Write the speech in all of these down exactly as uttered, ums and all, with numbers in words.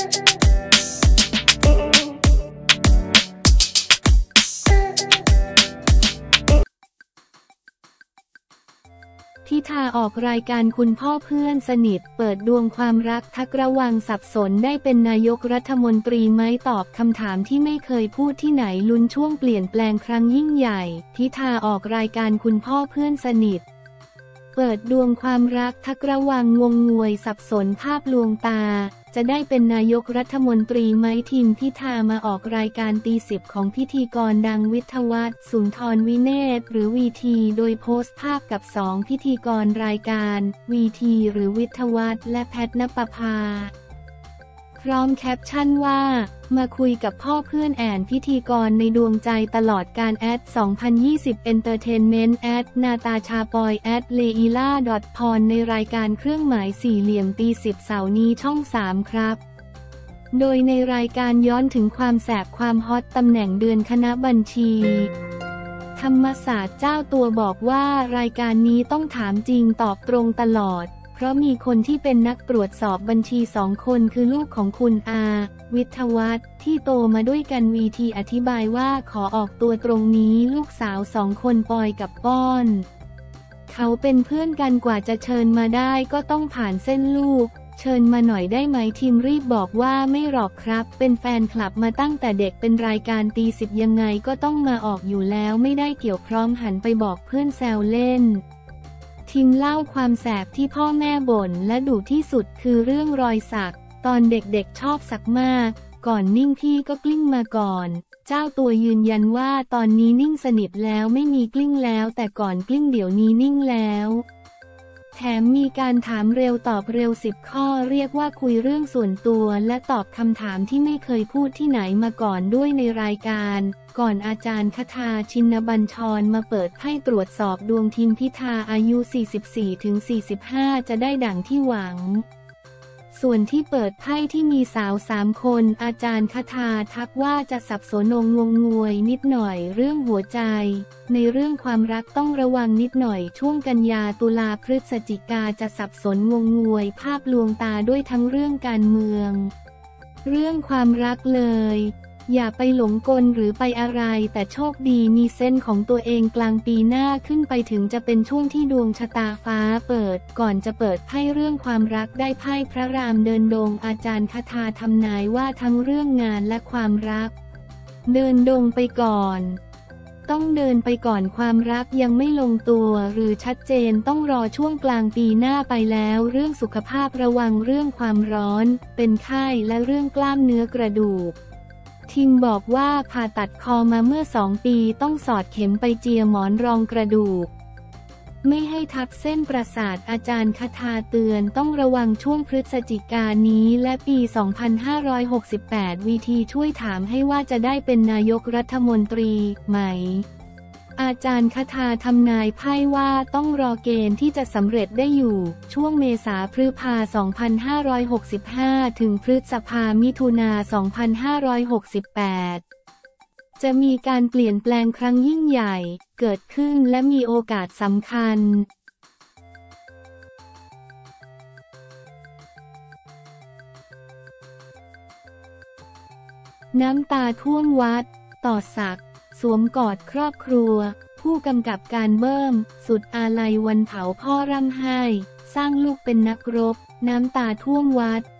ทิธาออกรายการคุณพ่อเพื่อนสนิทเปิดดวงความรักทักระวังสับสนได้เป็นนายกรัฐมนตรีไหมตอบคำถามที่ไม่เคยพูดที่ไหนลุ้นช่วงเปลี่ยนแปลงครั้งยิ่งใหญ่ทิธาออกรายการคุณพ่อเพื่อนสนิทเปิดดวงความรักทักระวังงงงวยสับสนภาพลวงตาจะได้เป็นนายกรัฐมนตรีไหมทีมพิธามาออกรายการตีสิบของพิธีกรดังวิทยวัฒน์สุนทรวิเนศหรือวีทีโดยโพสต์ภาพกับสองพิธีกรรายการวีทีหรือวิทยวัฒน์และแพทณปภาพร้อมแคปชั่นว่ามาคุยกับพ่อเพื่อนแอนพิธีกรในดวงใจตลอดการแอดสองพันยี่สิบ Entertainment แอดนาตาชาปอยแอดเลอีล่าดอทพรในรายการเครื่องหมายสี่เหลี่ยมตีสิบเสาร์นี้ช่องสามครับโดยในรายการย้อนถึงความแสบความฮอตตำแหน่งเดือนคณะบัญชีธรรมศาสตร์เจ้าตัวบอกว่ารายการนี้ต้องถามจริงตอบตรงตลอดเพราะมีคนที่เป็นนักตรวจสอบบัญชีสองคนคือลูกของคุณอาวิทยวัฒน์ที่โตมาด้วยกันวีทีอธิบายว่าขอออกตัวตรงนี้ลูกสาวสองคนปอยกับป้อนเขาเป็นเพื่อนกันกว่าจะเชิญมาได้ก็ต้องผ่านเส้นลูกเชิญมาหน่อยได้ไหมทีมรีบบอกว่าไม่หรอกครับเป็นแฟนคลับมาตั้งแต่เด็กเป็นรายการตีสิบยังไงก็ต้องมาออกอยู่แล้วไม่ได้เกี่ยวพร้อมหันไปบอกเพื่อนแซวเล่นทิมเล่าความแสบที่พ่อแม่บ่นและดุที่สุดคือเรื่องรอยสักตอนเด็กๆชอบสักมากก่อนนิ่งพี่ก็กลิ้งมาก่อนเจ้าตัวยืนยันว่าตอนนี้นิ่งสนิทแล้วไม่มีกลิ้งแล้วแต่ก่อนกลิ้งเดี๋ยวนี้นิ่งแล้วแถมมีการถามเร็วตอบเร็วสิบข้อเรียกว่าคุยเรื่องส่วนตัวและตอบคำถามที่ไม่เคยพูดที่ไหนมาก่อนด้วยในรายการก่อนอาจารย์คทาชินบัญชรมาเปิดให้ตรวจสอบดวงทีมพิธาอายุ สี่สิบสี่ถึงสี่สิบห้า จะได้ดั่งที่หวังส่วนที่เปิดไพ่ที่มีสาวสามคนอาจารย์คทาทักว่าจะสับสนงงงวยนิดหน่อยเรื่องหัวใจในเรื่องความรักต้องระวังนิดหน่อยช่วงกันยาตุลาพฤศจิกาจะสับสนงงงวยภาพลวงตาด้วยทั้งเรื่องการเมืองเรื่องความรักเลยอย่าไปหลงกลหรือไปอะไรแต่โชคดีมีเส้นของตัวเองกลางปีหน้าขึ้นไปถึงจะเป็นช่วงที่ดวงชะตาฟ้าเปิดก่อนจะเปิดไพ่เรื่องความรักได้ไพ่พระรามเดินดงอาจารย์คทาทำนายว่าทั้งเรื่องงานและความรักเดินดงไปก่อนต้องเดินไปก่อนความรักยังไม่ลงตัวหรือชัดเจนต้องรอช่วงกลางปีหน้าไปแล้วเรื่องสุขภาพระวังเรื่องความร้อนเป็นไข้และเรื่องกล้ามเนื้อกระดูกทิมบอกว่าผ่าตัดคอมาเมื่อสองปีต้องสอดเข็มไปเจียหมอนรองกระดูกไม่ให้ทับเส้นประสาทอาจารย์คทาเตือนต้องระวังช่วงพฤศจิกายนนี้และปี สองพันห้าร้อยหกสิบแปด วีทีช่วยถามให้ว่าจะได้เป็นนายกรัฐมนตรีไหมอาจารย์คทาทำนายไพ่ว่าต้องรอเกณฑ์ที่จะสำเร็จได้อยู่ช่วงเมษาพฤษภาสองพันห้าร้อยหกสิบห้าถึงพฤษภามิถุนาสองพันห้าร้อยหกสิบแปดจะมีการเปลี่ยนแปลงครั้งยิ่งใหญ่เกิดขึ้นและมีโอกาสสำคัญน้ำตาท่วมวัดต่อศักดิ์สวมกอดครอบครัวผู้กำกับการเบิ้มสุดอาลัยวันเผาพ่อร่ำไห้สร้างลูกเป็นนักรบน้ำตาท่วมวัด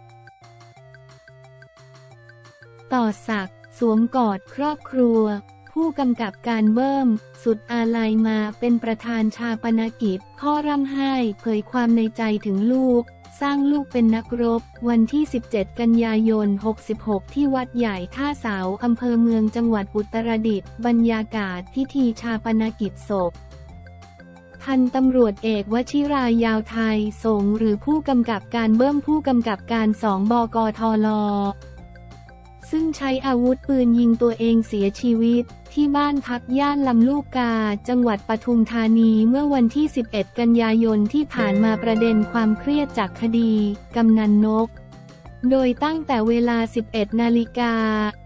ต่อศักดิ์สวมกอดครอบครัวผู้กำกับการเบิ้มสุดอาลัยมาเป็นประธานชาปนกิจพ่อร่ำไห้เผยความในใจถึงลูกสร้างลูกเป็นนักรบวันที่สิบเจ็ดกันยายนหกสิบหกที่วัดใหญ่ท่าเสาอำเภอเมืองจังหวัดอุตรดิตถ์บรรยากาศพิธีชาปนกิจศพพันตำรวจเอกวชิรายาวไทยสงฆ์หรือผู้กำกับการเบิ้มผู้กำกับการสองบกทลซึ่งใช้อาวุธปืนยิงตัวเองเสียชีวิตที่บ้านพักย่านลำลูกกาจังหวัดปทุมธานีเมื่อวันที่สิบเอ็ดกันยายนที่ผ่านมาประเด็นความเครียดจากคดีกำนันนกโดยตั้งแต่เวลา สิบเอ็ดนาฬิกา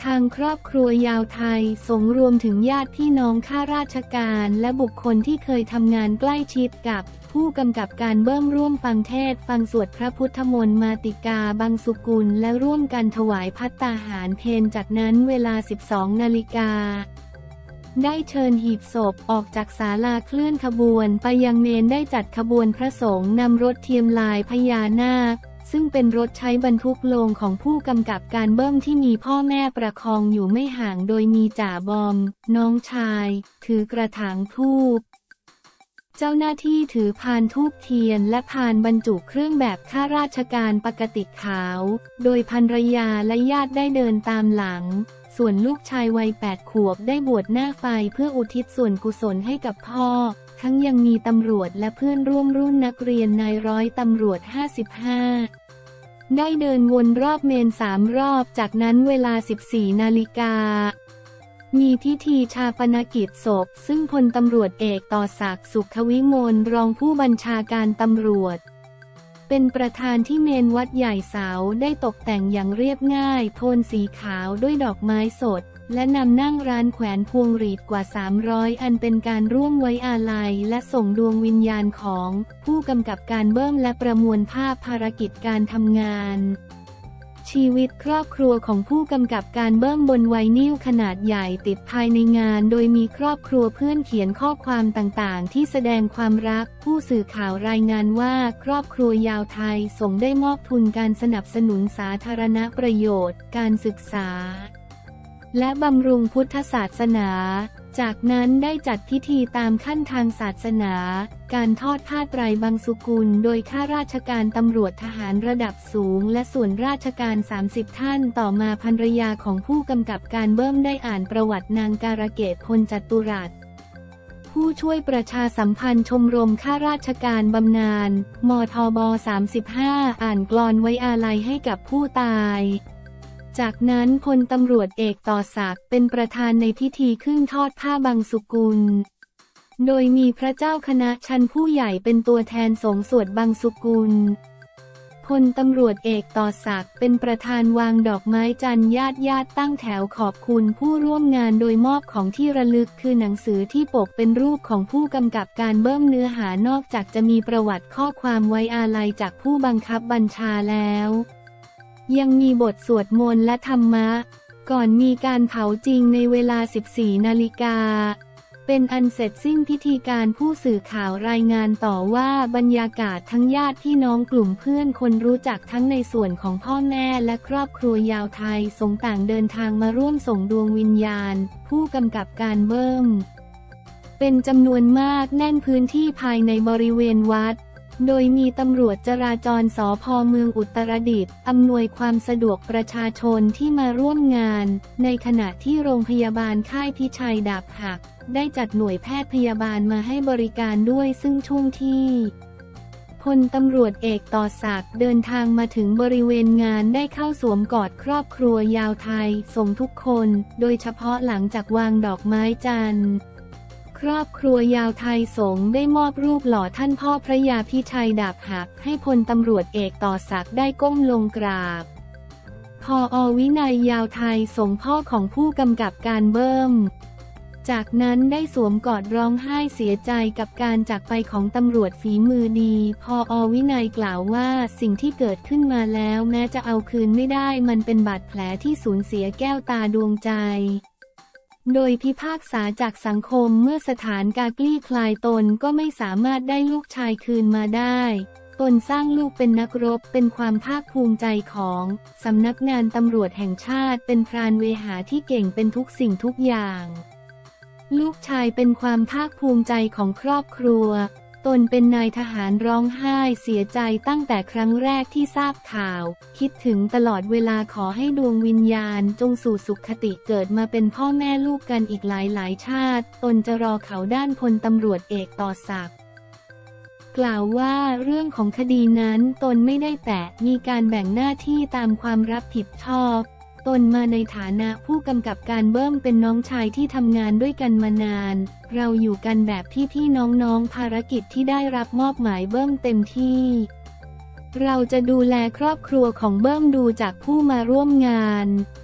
ทางครอบครัวยาวไทยสงรวมถึงญาติพี่น้องข้าราชการและบุคคลที่เคยทำงานใกล้ชิดกับผู้กำกับการเบิ้มร่วมฟังเทศน์ฟังสวดพระพุทธมนต์มาติกาบังสุกุลและร่วมกันถวายภัตตาหารเพลจากนั้นเวลา สิบสองนาฬิกาได้เชิญหีบศพออกจากศาลาเคลื่อนขบวนไปยังเมนได้จัดขบวนพระสงฆ์นำรถเทียมลายพญานาคซึ่งเป็นรถใช้บรรทุกโลงของผู้กำกับการเบิ้มที่มีพ่อแม่ประคองอยู่ไม่ห่างโดยมีจ่าบอมน้องชายถือกระถางธูปเจ้าหน้าที่ถือพานธูปเทียนและพานบรรจุเครื่องแบบข้าราชการปกติขาวโดยภรรยาและญาติได้เดินตามหลังส่วนลูกชายวัยแปดขวบได้บวชหน้าไฟเพื่ออุทิศส่วนกุศลให้กับพ่อทั้งยังมีตำรวจและเพื่อนร่วมรุ่นนักเรียนนายร้อยตำรวจห้าสิบห้าได้เดินวนรอบเมนสามรอบจากนั้นเวลา สิบสี่นาฬิกามีพิธีชาปนกิจศพซึ่งพลตำรวจเอกต่อศักดิ์สุขวิมลรองผู้บัญชาการตำรวจเป็นประธานที่เมนวัดใหญ่เสาได้ตกแต่งอย่างเรียบง่ายโทนสีขาวด้วยดอกไม้สดและนำนั่งร้านแขวนพวงหรีดกว่าสามร้อยอันเป็นการร่วมไว้อาลัยและส่งดวงวิญญาณของผู้กำกับการเบิ้มและประมวลภาพภารกิจการทำงานชีวิตครอบครัวของผู้กำกับการเบิ้มบนไวนิลขนาดใหญ่ติดภายในงานโดยมีครอบครัวเพื่อนเขียนข้อความต่างๆที่แสดงความรักผู้สื่อข่าวรายงานว่าครอบครัวยาวไทยส่งได้มอบทุนการสนับสนุนสาธารณประโยชน์การศึกษาและบำรุงพุทธศาสนาจากนั้นได้จัดพิธีตามขั้นทางศาสนาการทอดผ้าไตรบังสุกุลโดยข้าราชการตำรวจทหารระดับสูงและส่วนราชการสามสิบท่านต่อมาภรรยาของผู้กำกับการเบิ้มได้อ่านประวัตินางการะเกดพลจตุรัสผู้ช่วยประชาสัมพันธ์ชมรมข้าราชการบำนาญมทบสามสิบห้าอ่านกลอนไว้อาลัยให้กับผู้ตายจากนั้นพลตำรวจเอกต่อศักดิ์เป็นประธานในพิธีขึ้นทอดผ้าบังสุกุลโดยมีพระเจ้าคณะชั้นผู้ใหญ่เป็นตัวแทนสงฆ์สวดบังสุกุลพลตำรวจเอกต่อศักดิ์เป็นประธานวางดอกไม้จันทร์ญาติญาติตั้งแถวขอบคุณผู้ร่วมงานโดยมอบของที่ระลึกคือหนังสือที่ปกเป็นรูปของผู้กำกับการเบิ้มเนื้อหานอกจากจะมีประวัติข้อความไว้อาลัยจากผู้บังคับบัญชาแล้วยังมีบทสวดมนต์และธรรมะก่อนมีการเผาจริงในเวลา สิบสี่นาฬิกาเป็นอันเสร็จสิ้นพิธีการผู้สื่อข่าวรายงานต่อว่าบรรยากาศทั้งญาติพี่น้องกลุ่มเพื่อนคนรู้จักทั้งในส่วนของพ่อแม่และครอบครัวยาวไทยสงต่างเดินทางมาร่วมส่งดวงวิญญาณผู้กำกับการเบิ้มเป็นจำนวนมากแน่นพื้นที่ภายในบริเวณวัดโดยมีตำรวจจราจรสภ.เมืองอุตรดิตถ์อำนวยความสะดวกประชาชนที่มาร่วมงานในขณะที่โรงพยาบาลค่ายพิชัยดาบหักได้จัดหน่วยแพทย์พยาบาลมาให้บริการด้วยซึ่งช่วงที่พลตำรวจเอกต่อศักดิ์เดินทางมาถึงบริเวณงานได้เข้าสวมกอดครอบครัวยาวไทยส่งทุกคนโดยเฉพาะหลังจากวางดอกไม้จันทร์ครอบครัวยาวไทยสงฆ์ได้มอบรูปหล่อท่านพ่อพระยาพิชัยดาบหักให้พลตำรวจเอกต่อศักดิ์ได้ก้มลงกราบผอ.วินัยยาวไทยสงฆ์พ่อของผู้กำกับการเบิ้มจากนั้นได้สวมกอดร้องไห้เสียใจกับการจากไปของตำรวจฝีมือดีผอ.วินัยกล่าวว่าสิ่งที่เกิดขึ้นมาแล้วแม้จะเอาคืนไม่ได้มันเป็นบาดแผลที่สูญเสียแก้วตาดวงใจโดยพิพากษาจากสังคมเมื่อสถานการคลี่คลายตนก็ไม่สามารถได้ลูกชายคืนมาได้ตนสร้างลูกเป็นนักรบเป็นความภาคภูมิใจของสำนักงานตำรวจแห่งชาติเป็นพรานเวหาที่เก่งเป็นทุกสิ่งทุกอย่างลูกชายเป็นความภาคภูมิใจของครอบครัวตนเป็นนายทหารร้องไห้เสียใจตั้งแต่ครั้งแรกที่ทราบข่าวคิดถึงตลอดเวลาขอให้ดวงวิญญาณจงสู่สุขติเกิดมาเป็นพ่อแม่ลูกกันอีกหลายหลายชาติตนจะรอเขาด้านพลตำรวจเอกต่อศักดิ์กล่าวว่าเรื่องของคดีนั้นตนไม่ได้แตะมีการแบ่งหน้าที่ตามความรับผิดชอบตนมาในฐานะผู้กำกับการเบิ้มเป็นน้องชายที่ทำงานด้วยกันมานานเราอยู่กันแบบพี่ๆน้องๆภารกิจที่ได้รับมอบหมายเบิ้มเต็มที่เราจะดูแลครอบครัวของเบิ้มดูจากผู้มาร่วมงาน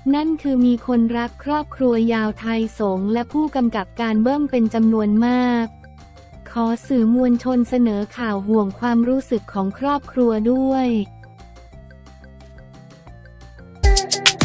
นั่นคือมีคนรักครอบครัวยาวไทยสงฆ์และผู้กำกับการเบิ้มเป็นจำนวนมากขอสื่อมวลชนเสนอข่าวห่วงความรู้สึกของครอบครัวด้วย